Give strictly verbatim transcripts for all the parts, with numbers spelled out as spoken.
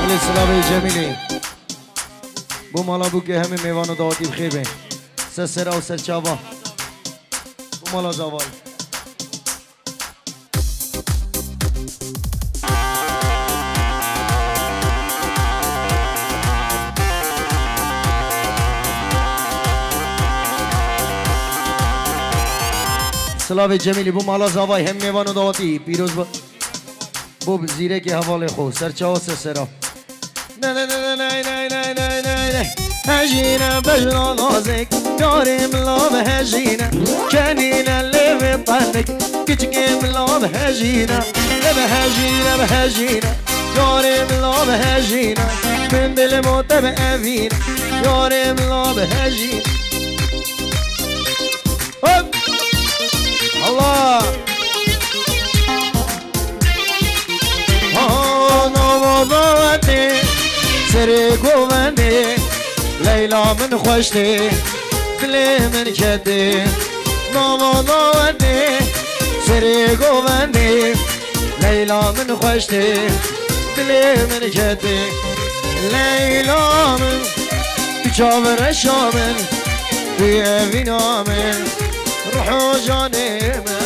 سلام جمیلی بو مالا بو که همه میوانو داوتی بخیر بین سر سرا و سر چاوا بو مالا زاوال سلام جمیلی بو مالا زاوای هم میوانو داوتی پیروز با بو زیره که حواله خو سر چاوا سر سرا نه نه نه نه نه نه نه نه نه هجينا بجنا نازك داري ملاب هجينا كانينا اللي بطنك كتكي ملاب هجينا لب هجينا بهجينا داري ملاب هجينا من بالموت بأفينا داري ملاب هجينا الله ها نوضاتي سري قواني ليلى من خوشتي دلي من كدي ماما ضواني سري قواني ليلى من خوشتي دلي من كدي ليلى من بجابر الشامل بيبي نامل روحو جاني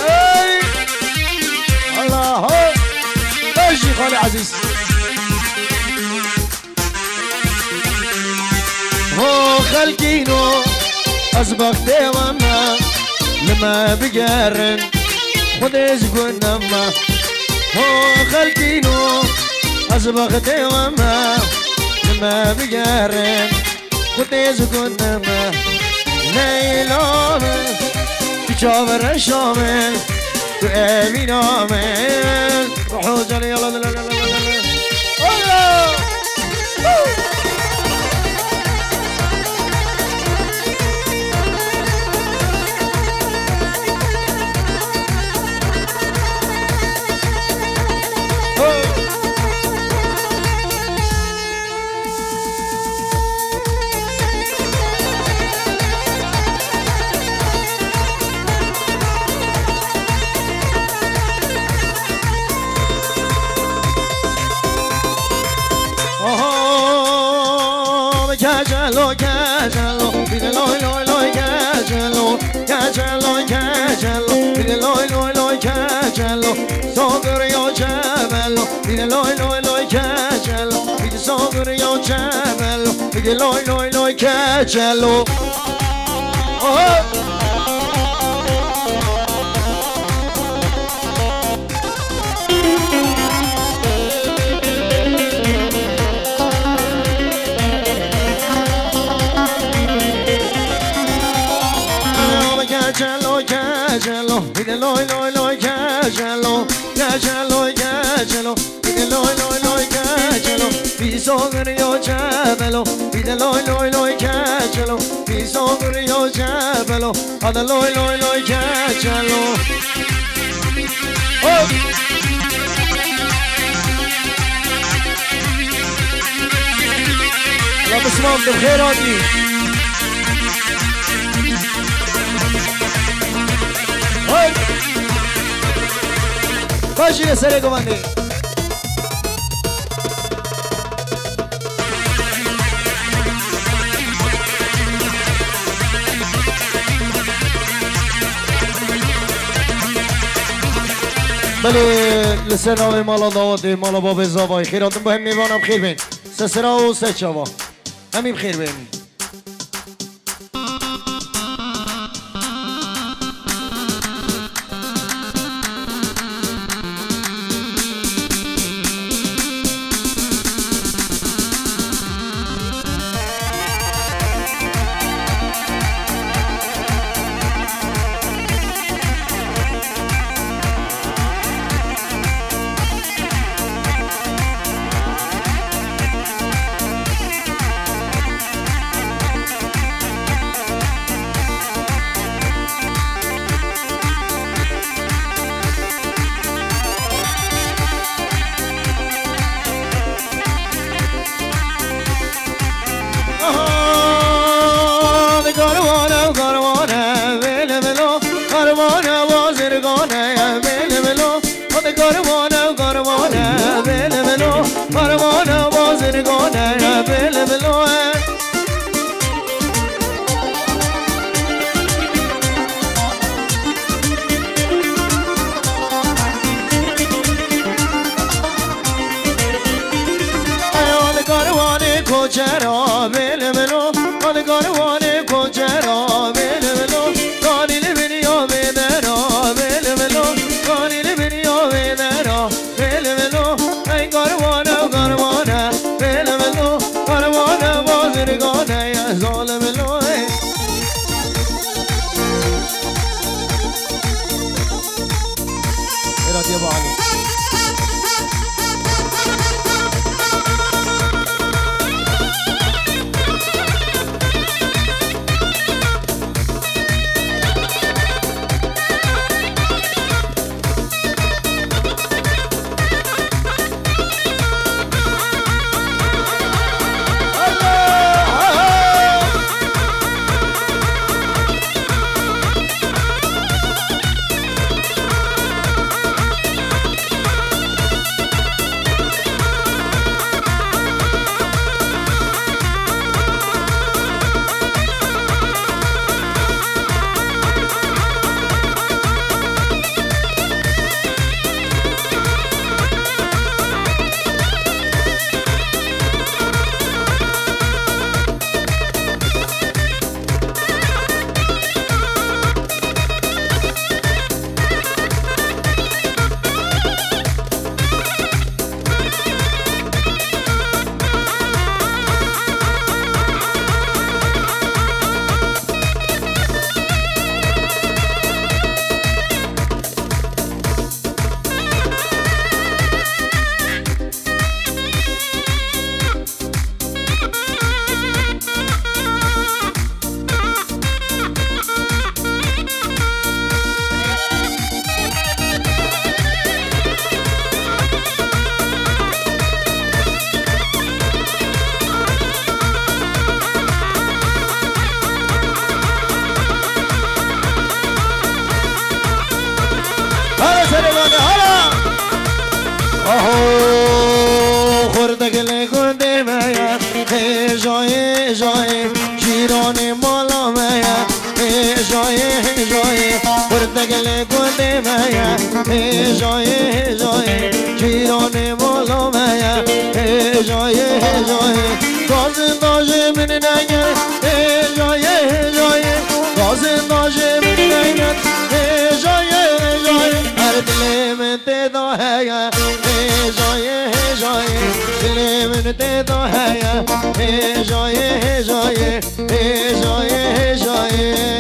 الله اجي خالي عزيز هو خلقينو أسبق ديوانا لما بقارن خديش قلنا ما هو خلقينو أسبق ديوانا لما بقارن خديش قلنا ما ليلان بجابر الشامل وأبي نامل روحو جالي يلا لا لا لا لا Cajalo, cajalo, pide loy loy loy cajalo, cajalo, cajalo, pide loy loy loy cajalo, sogre yo cajalo, pide loy loy loy cajalo, pide sogre yo cajalo, pide loy loy loy cajalo. Oh. Cajalo, cajalo, pide loy loy loy cajalo, cajalo, cajalo, pide loy loy loy cajalo, pide sogre yo cajalo, pide loy loy loy cajalo, pide sogre yo cajalo, ada loy loy loy cajalo. Oh. لا بسمعهم بالخير هادي Facile essere comandi. بله لسناوی مالا داوتی مالا باب زاوای خیراتون با هم میوانم خیر بین سه سرا و سه چاوا همین خیر بین بازرگانه بل بلوه آل کاروان کوچرا بل بلو آل کاروان کوچرا بل بلو کانیل بنیا بدرا بل بلو کانیل بنیا بدرا بل بلو ای کاروان کاروان بل بلو کاروان بازرگانه ظالم بلو ارادی بالا خردگل گنده میا جای جای شیران مالا میا جای جای خردگل گنده میا جای جای شیران مالا میا جای جای گازنداج من نگر جای جای گازنداج من نگر جای جای هر دل من تدا ہے جای جای دل من تدا ہے جای جای جای جای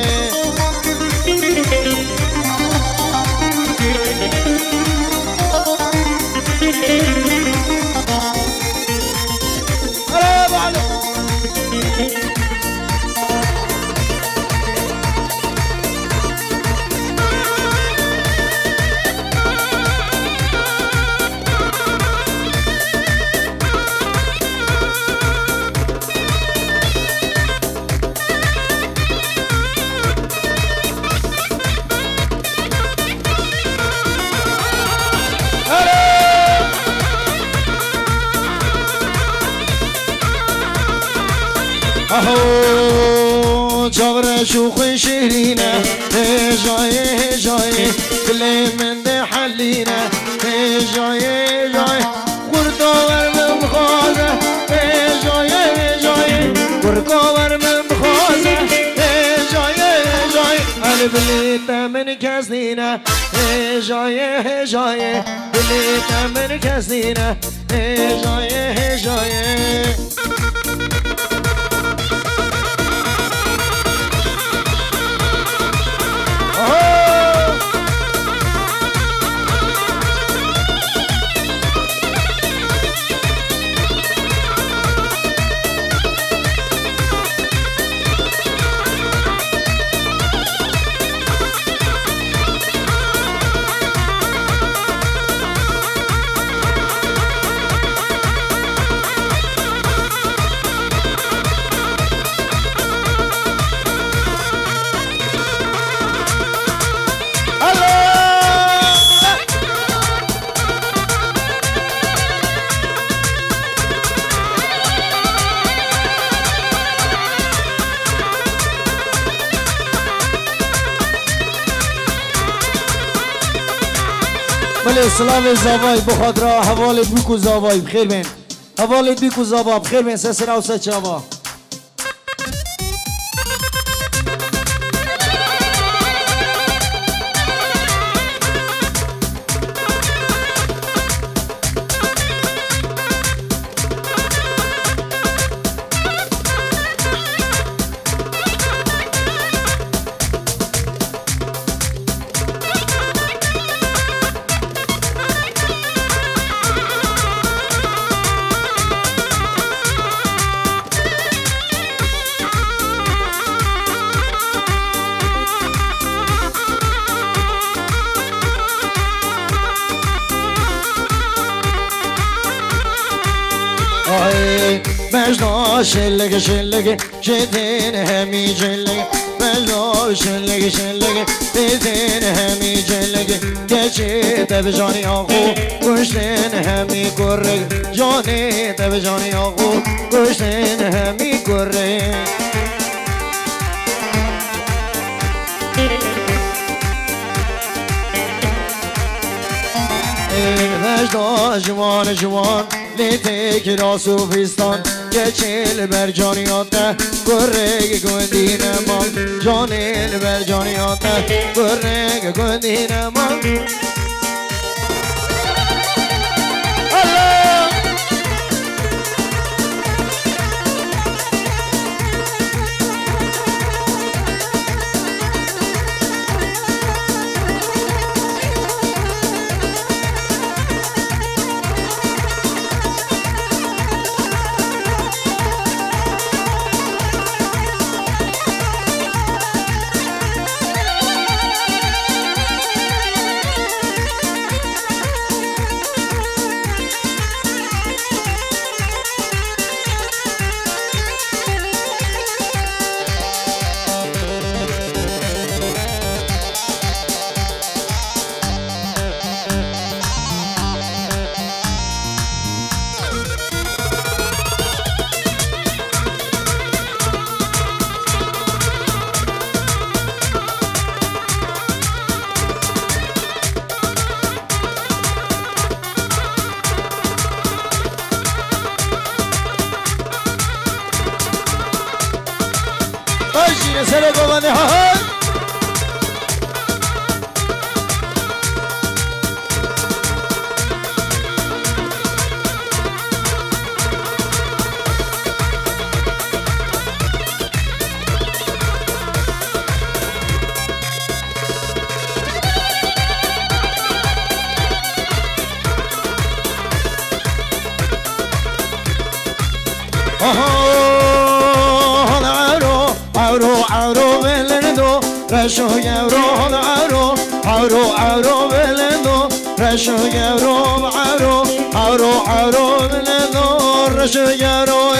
اهو جبر شوخ شیرینه جای جای دل من ده حلینه جای جای قرداور من بخوازه جای جای قرداور من بخوازه جای جای البلیت من کسینه جای جای بلیت من کسینه جای جای بله سلام زوای بخاطر حواله بیکو زوای بخیر بین حواله بیکو زوا بخیر بین سه سرا و سه چاوا مجدا شلگ شلگ جدین همی جلگ مجدا شلگ شلگ جدین همی جلگ گچه تب جانی آقو گشتین همی گرگ جانی تب جانی آقو گشتین همی گرگ مجدا جوان جوان لیتک راسو فیستان گچل بر جانیاته گرگ گندین مال جانل بر جانیاته گرگ گندین مال سر گوانه ها رشو یورو عرو عرو عرو بلندو رشو یورو عرو عرو عرو بلندو رشو یورو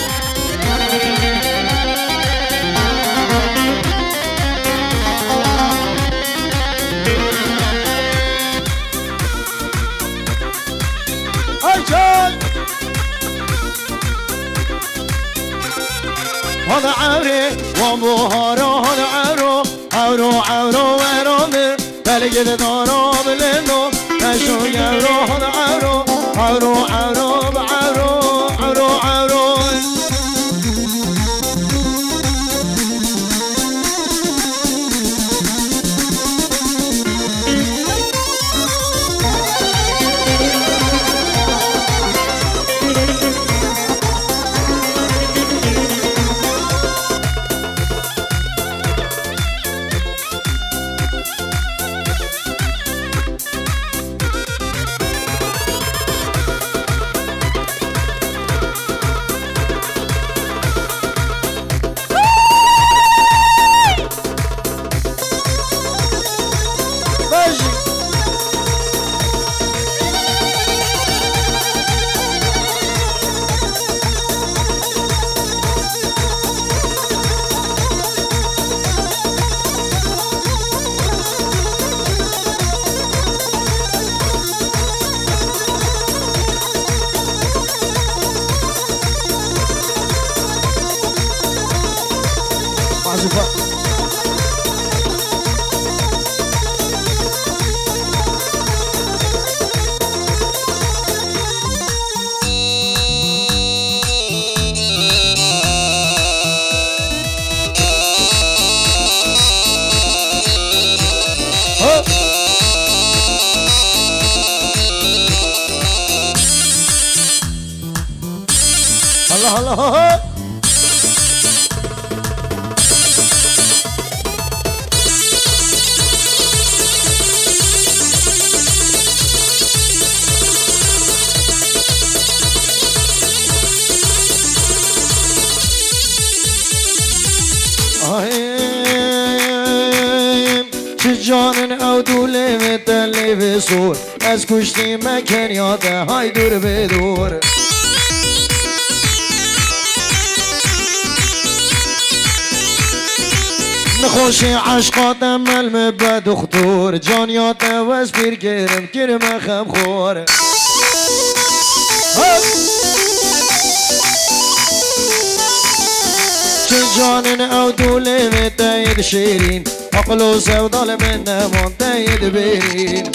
هذا عري وبهارو هذا عرو عرو عرو ورامر بلگید دارو بلندو نشو یورو هذا عرو عرو عرو بعرو عرو عرو الله الله جانن او دوله و تله و سور از کشتی مکن یاده های دور به دور نخوش عشقاتم ملم به دختور جان یاده و از پیر کرم کرم خم خور چه جانن او دوله و تاید شیرین عقل و سودال من نمان تاید برین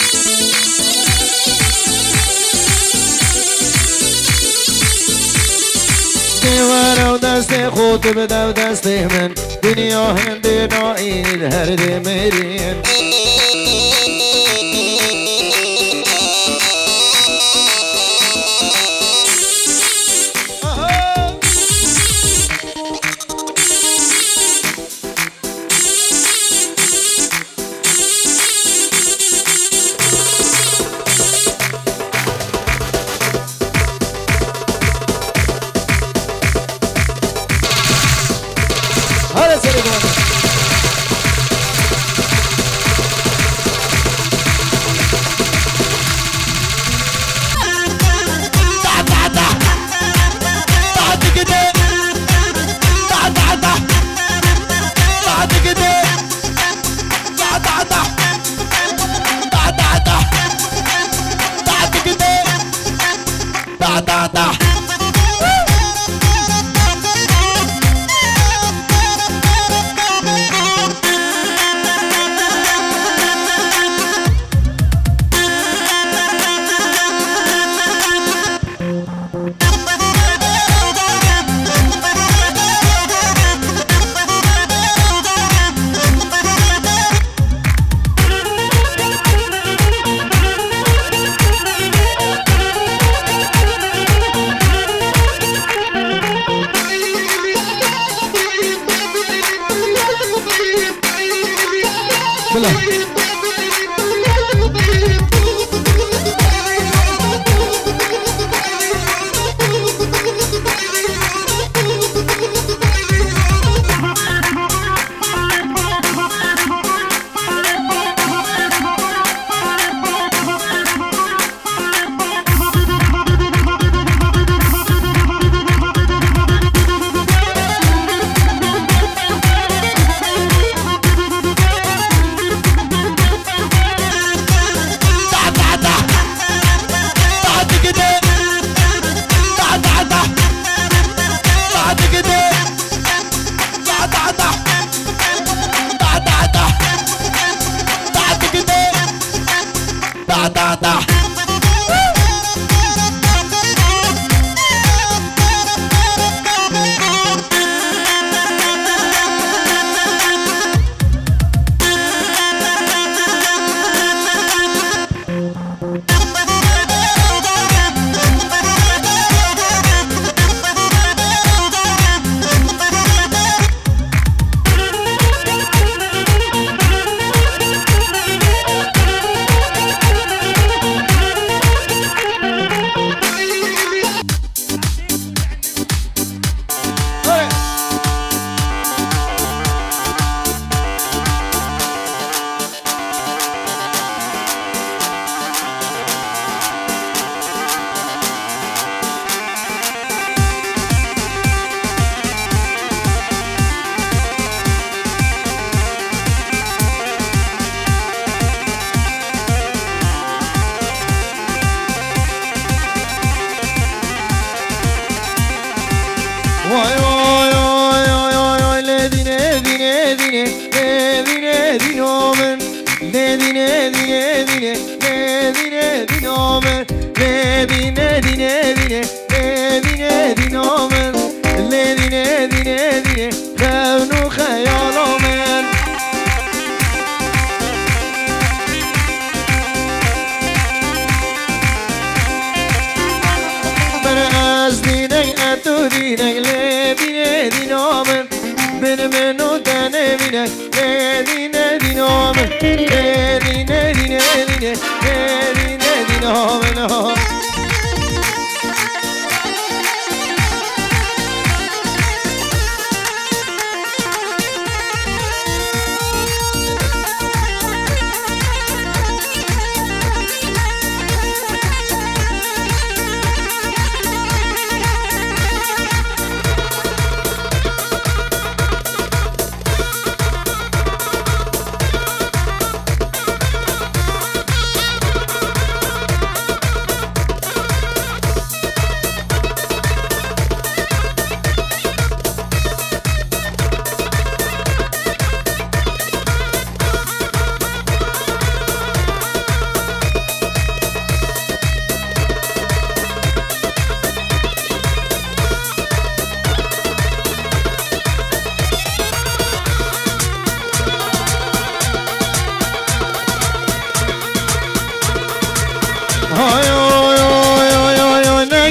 دیوار و دست خود بدو دست من دنیا هنده نایید هر ده مرین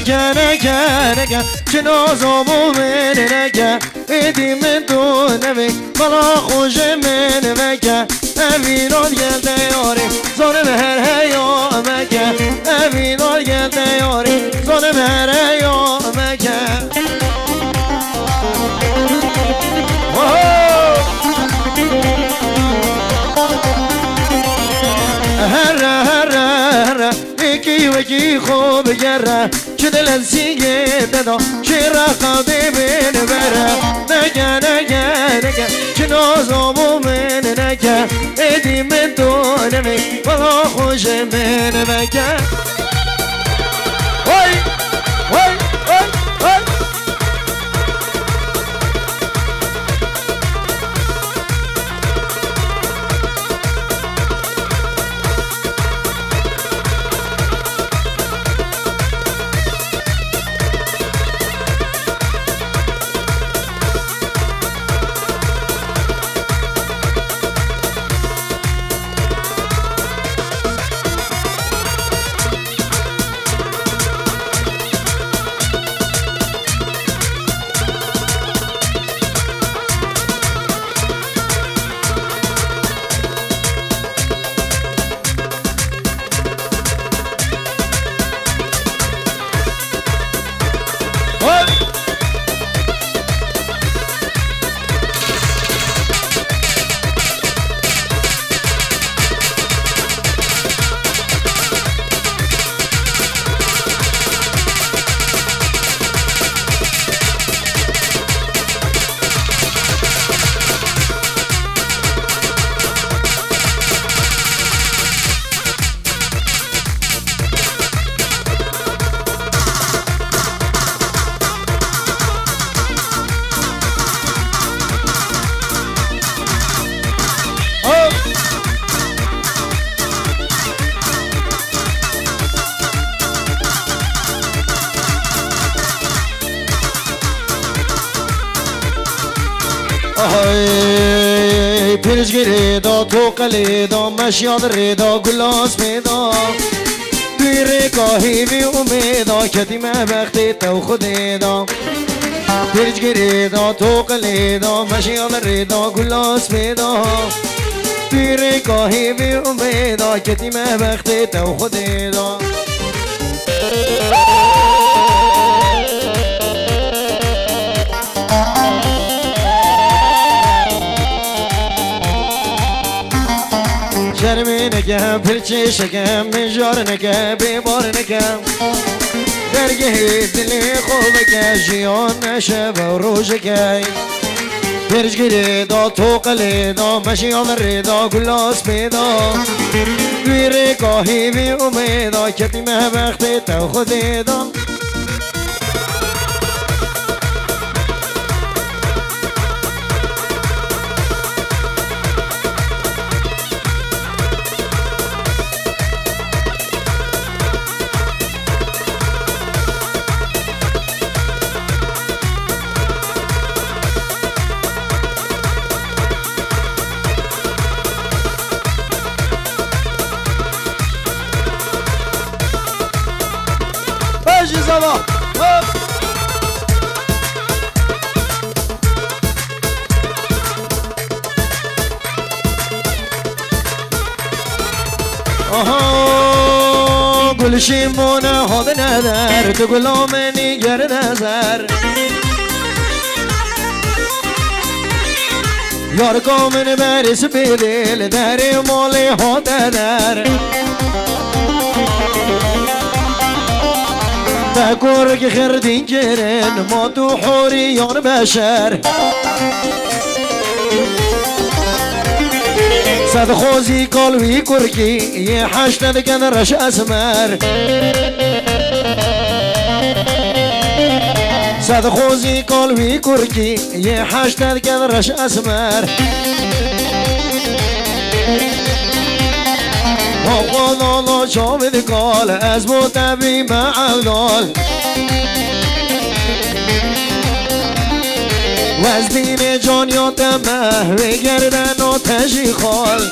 نگه نگه نگه که نازمو من نگه ایدی من تو نوی بلا خوش من وگه اوینات گلده یاری زانم هر هیامگه اوینات گلده یاری زانم هر هیامگه هره هره هره یکی وکی خوب گره چه دلن سیگه دادا چه رقابه بین بره نگه نگه نگه چه نازمو من نگه ایدی من تو نمی بلا خوش من بگه وای وای وای وای پیرش گیری دا تو قلی دا مشیاد ریدا گلاس میدا توی ریکاهی وی امیدا کتی مبختی تو خودی دا پیرش گیری دا تو قلی دا مشیاد ریدا گلاس میدا توی ریکاهی وی امیدا کتی مبختی تو خودی دا شرمی نگم پرچه شکم مجار نگم بیبار نگم درگه دلی خوب که جیان نشه و روش که پرچگیری دا تو قلی دا مشیان ریدا گلاس میدا دوی ریکاهی بی امیدا کتی مبختی تو خودی دا Zaba. آها گلشیم بونه هاد ندار تو گلام نیگر نظر یار کامن برس بیدل در مالی هاد در تکور که خردین کرن ما تو حوریان بشر صد خوزی کالوی کرکی یه حشتد کدرش اسمر صد خوزی کالوی کرکی یه حشتد کدرش اسمر خدا شامد کال از متبی معدال و از دین جانیات محوی گردن و تشی خال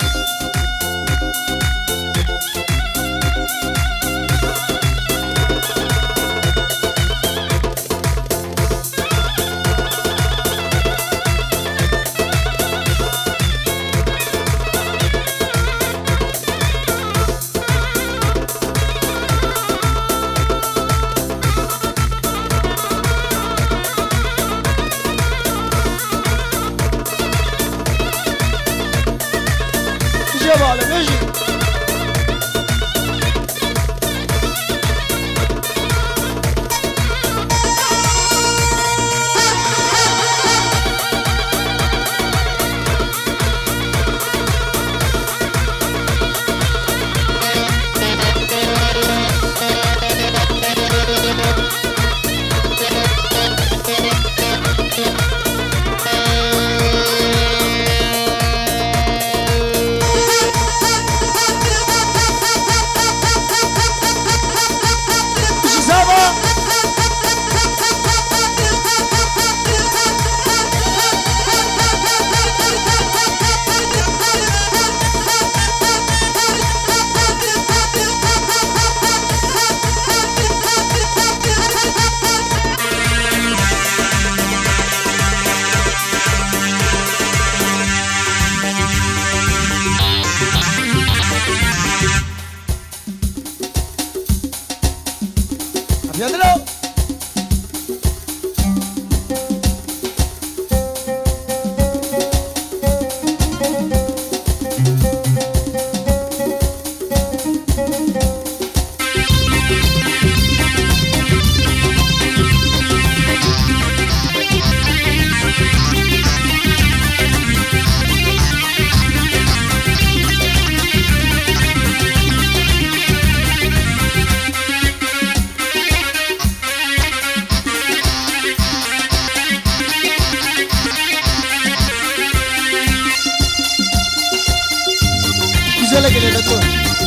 زلك اللي تقول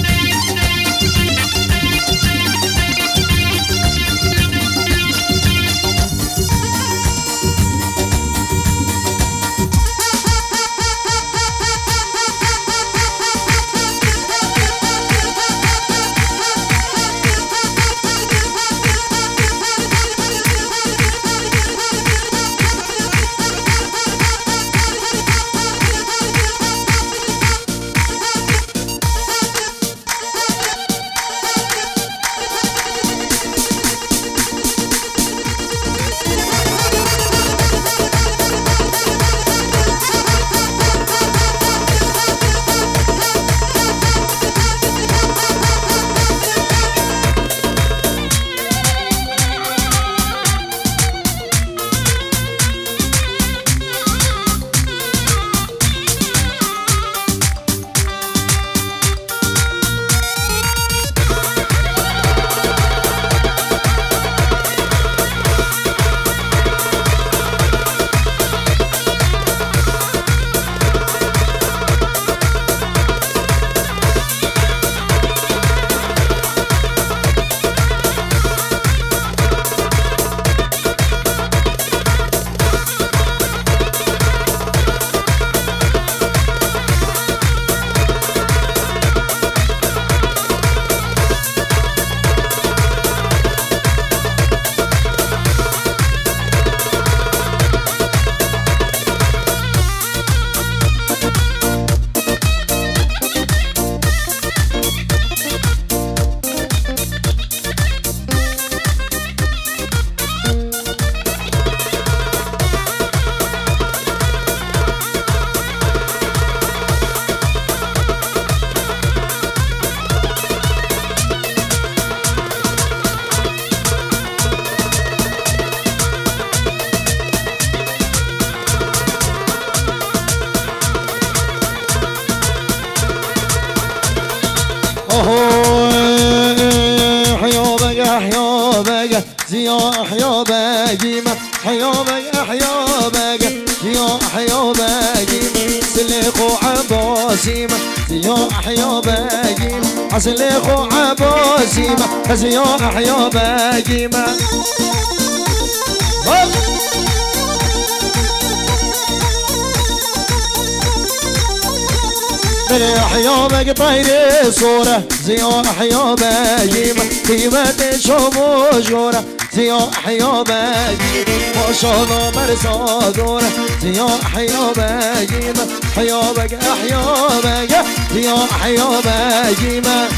زيا حيا باقيمة حيا بقى حيا بقى زيا حيا باقيمة سليخو عباسيمة زيا حيا باقيمة سليخو عباسيمة زيا حيا باقيمة من حيا طايرة صورة زيا حيا باقيمة قيمة شوفو جورة زيا حيا باقيمة ما شاء الله مرسى دورة زيا حيا باقيمة حيا بقى حيا بقى زيا حيا باقيمة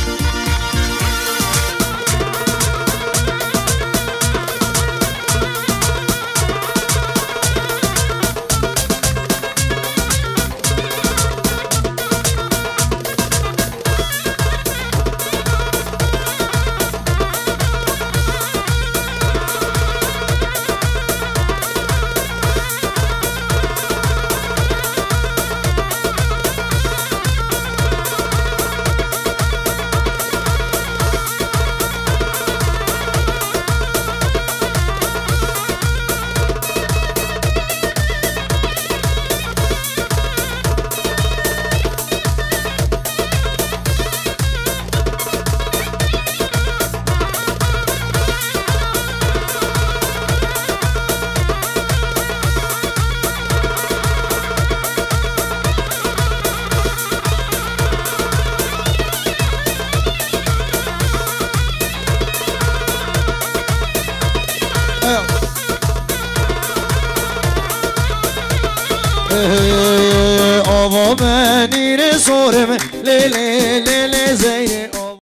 آوا منی رسورم لی لی لی لی زی